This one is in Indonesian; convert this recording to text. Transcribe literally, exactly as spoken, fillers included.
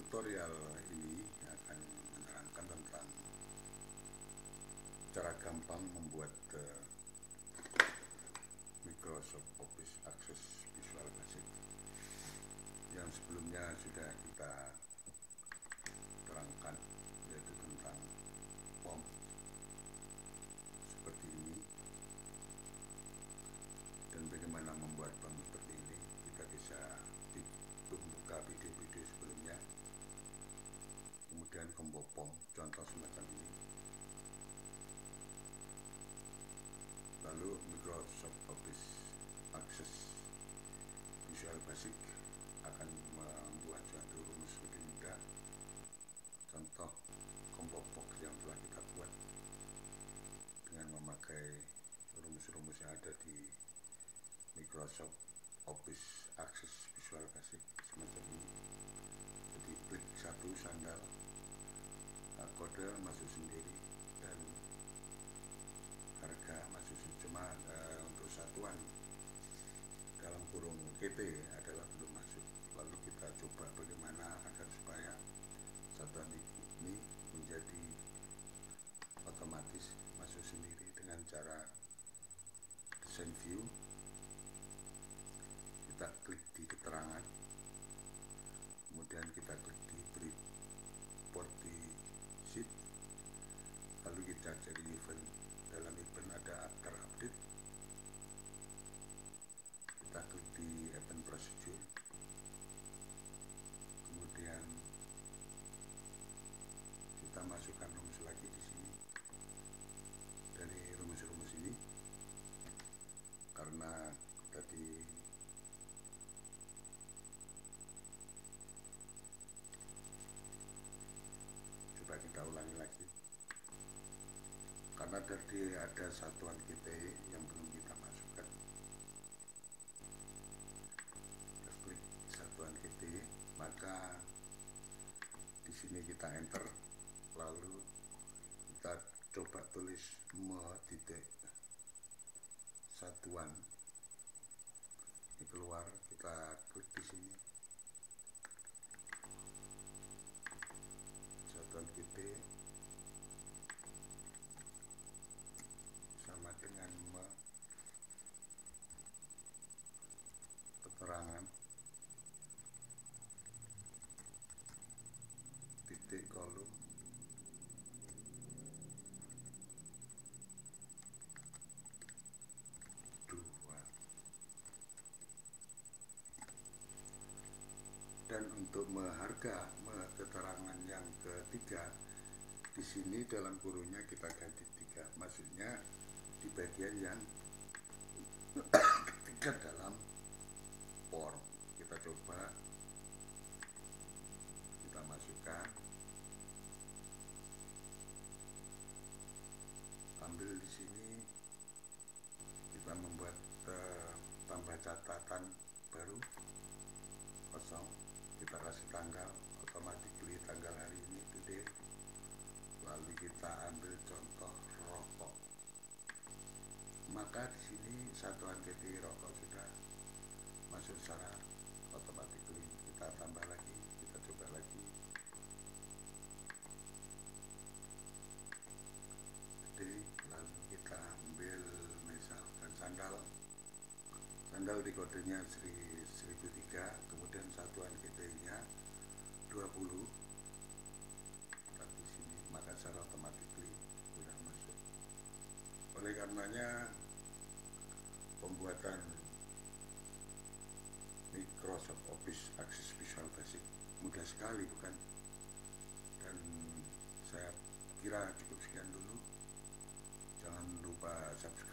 tutorial ini akan menerangkan tentang cara gampang membuat uh, Microsoft Office Access Visual Basic yang sebelumnya sudah kita terangkan, yaitu tentang form seperti ini, dan bagaimana membuat form seperti ini. Kita bisa membuka video-video sebelumnya, kemudian combo form contoh semacam ini. Lalu Microsoft Office Access Visual Basic akan membuat suatu rumus lebih mudah. Contoh combo box yang telah kita buat dengan memakai rumus-rumus yang ada di Microsoft Office Access Visual Basic semacam ini. Jadi klik satu sandal, kode masuk sendiri, dan harga masuk cuma uh, untuk satuan dalam kurung K T adalah belum masuk. Lalu kita coba bagaimana agar supaya satuan ini menjadi otomatis masuk sendiri dengan cara design view. Kita klik di keterangan, kemudian kita klik di report di sheet, lalu kita cari event. Dalam event ada after update, kita klik di event procedure, kemudian kita masukkan rumus lagi di sini. Dari rumus-rumus ini, karena tadi coba kita ulangi lagi, karena tadi ada satuan K T yang belum kita masukkan. Kita klik satuan K T, maka di sini kita enter, lalu kita coba tulis me titik satuan, ini keluar. Kita klik di sini satuan K T sama dengan me keterangan titik kolom dua. Dan untuk meharga me keterangan yang ketiga, di sini dalam kurungnya kita ganti tiga, maksudnya di bagian yang ketiga dalam form. Kita coba, kita masukkan, ambil di sini, kita membuat uh, tambah catatan baru kosong, kita kasih tanggal, automatically tanggal hari ini today. Lalu kita ambil contoh rokok, maka di sini satuan K T rokok sudah masuk secara automatically. Kita tambah lagi, kita coba lagi. Jadi lalu kita ambil misalkan sandal, sandal di kodenya seribu tiga, kemudian satuan K T-nya dua puluh. Kita di sini, maka secara automatically sudah masuk. Oleh karenanya pembuatan Microsoft Office Access Visual Basic mudah sekali, bukan? Dan saya kira cukup sekian dulu. Jangan lupa subscribe